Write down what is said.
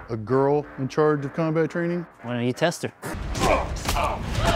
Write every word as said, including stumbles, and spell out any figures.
a girl in charge of combat training? Why don't you test her?